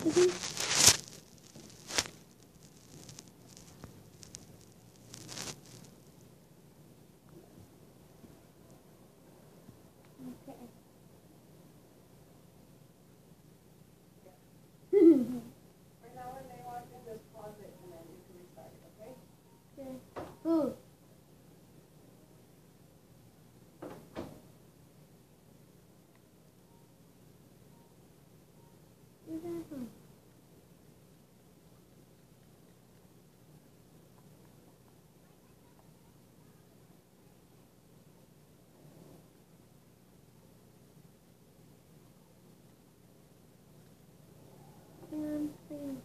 Right now, when they walk in, just pause it and then you can restart it, okay? Okay. Food. Where's that from? Please.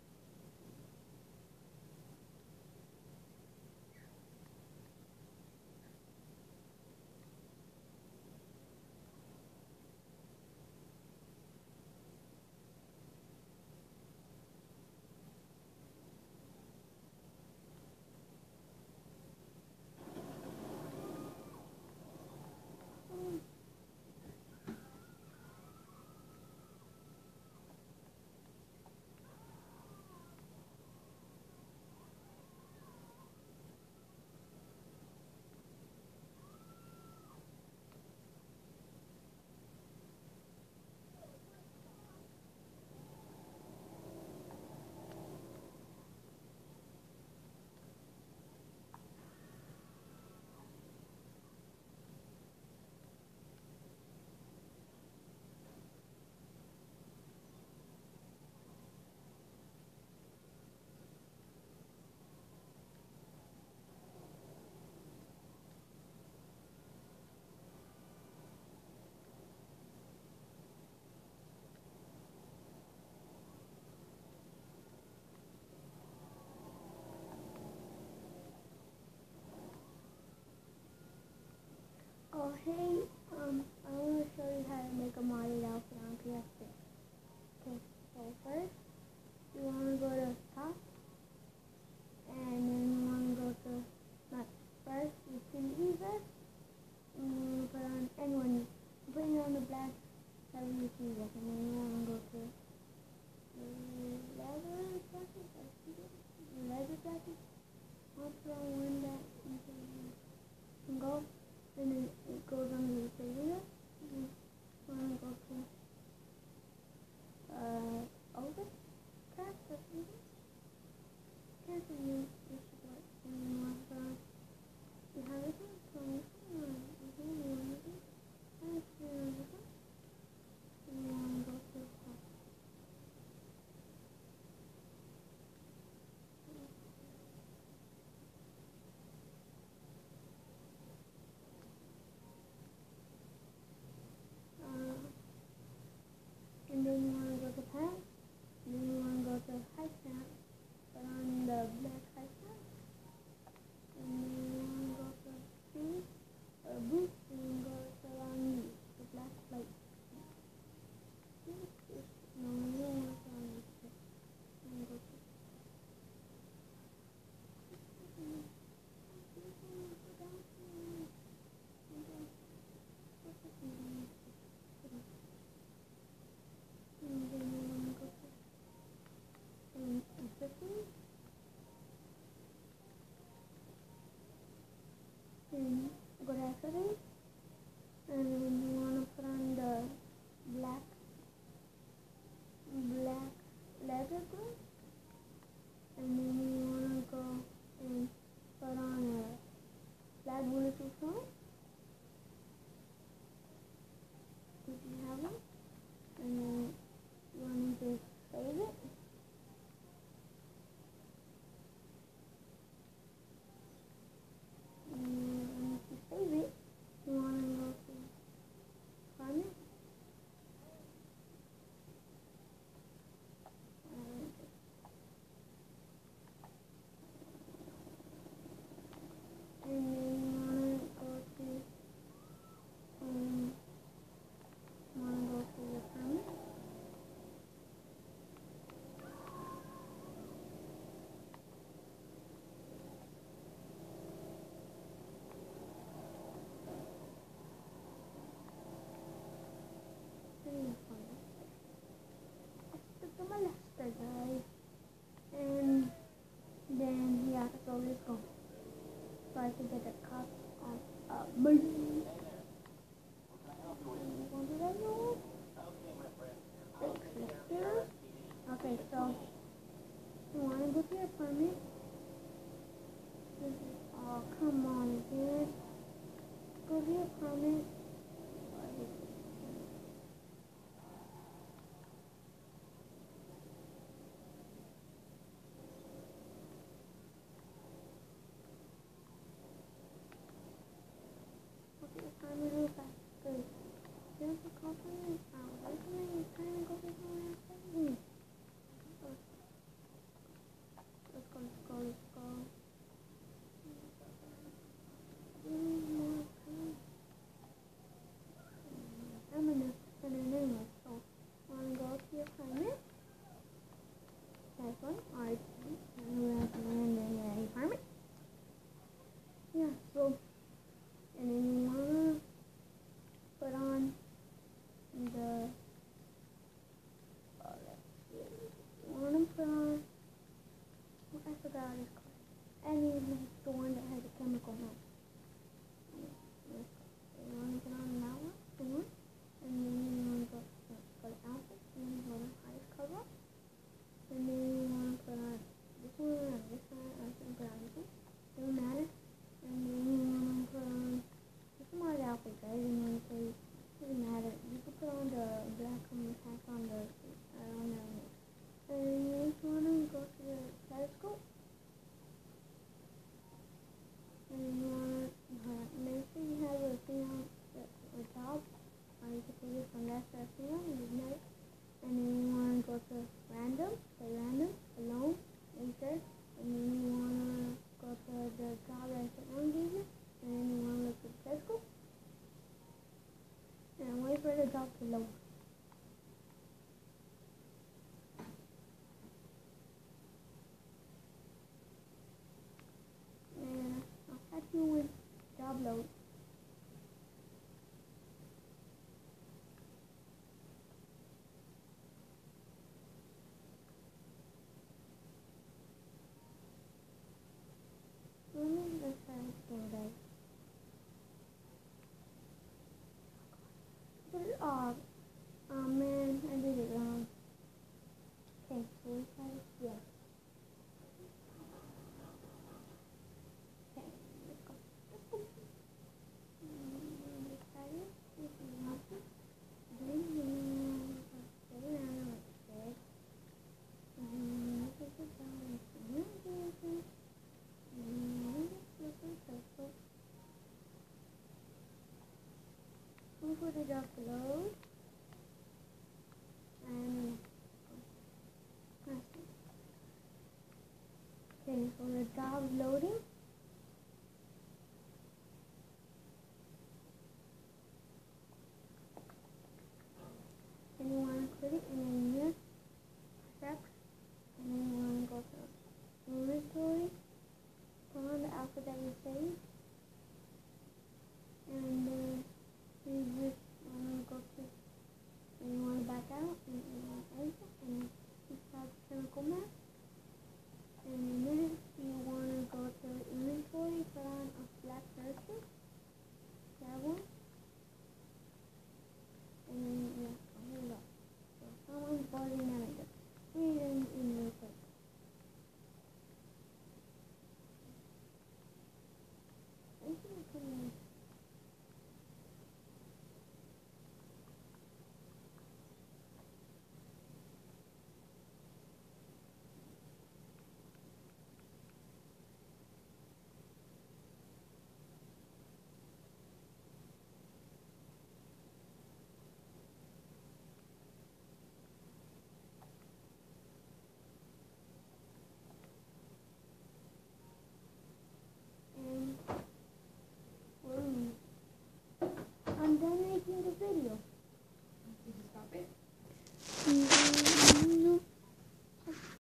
Oh, hey, I want to show you how to make a modded outfit on PS6. Okay, so first, you want to go to top, and then you want to go to, not first, you see vest, and then you put on anyone, you put it on the black, heavy UC vest, and then you want to go to leather jacket, I'll put on one that you can go. And then it goes under the cellular. You want to go to overcast or something? Can't you should what you want to you have it on, so you want to and you want to go to the top. And then you want to go to pants, and then you want to go to high pants, put on the black high pants, and then you want to go to shoes or boots, and then go to on these, the black light. No, you don't want to on these. And go to and go to accessories, and then you want to put on the black leather glove, and then you want to go and put on a black bulletproof phone. If you have one, and then you want to just save it. And if you save it, you want to go to find it. And then you want to go to comment. Okay, comment real fast. Good. There's a compliment. There's something trying to go for somewhere. Let's go, let's go, let's go. I'm gonna send an email, so I'm gonna go to your comment. That's one, alright, and we're at the land in the apartment. Yeah, so, and then you wanna put on the, let's see, you wanna put on, I forgot what it's called. And the one that has a chemical match. You want to get on that one, and then you want to go to outfit, and then you go to highest cover, and then you want to put on this one, and this one, and put on this one, doesn't matter, and then you want to put on some other outfit, guys, and then say, doesn't matter, you can put on the black hat on the, I don't know, and then you just want to go to the telescope, and then you want to make sure you have a thing on the top, or you can take it from that to that thing on, and then you want to go to random, say random, alone, insert, and then you want to go to the job that someone gave you, and then you want to look at the telescope, and wait for the job to load. And I'll catch you when job loads. Let's try this thing, guys. Oh man, I did it wrong. Okay, so we try this, yeah. Okay, let's go. Let's go. Let's try this. This is nothing. For the job to load, and okay, so the job loading, and you want to put it in here, steps, and then you want to go to inventory, put on the outfit that you saved, and then you just want to go to, and you want to back out, and you want to exit, and you start the chemical map, and then you want to go to inventory, put on a black person, that one, and then yeah, here we go. So someone's boarding manager. Read in real quick. Thank you for coming